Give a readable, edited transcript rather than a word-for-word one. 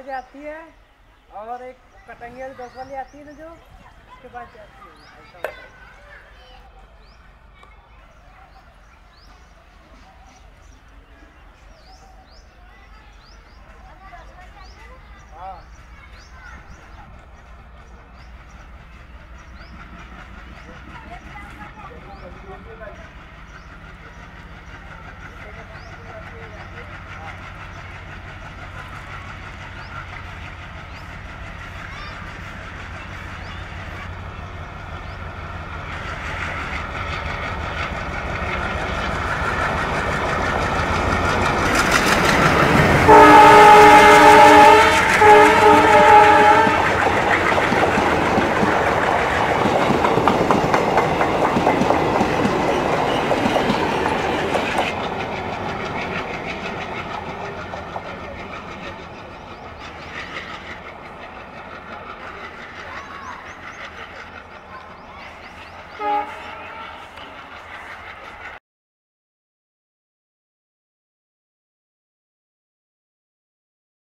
बजे आती है, और एक कटंगिया 10 वाली आती है ना, जो उसके बाद जाती है। ऐसा होता है।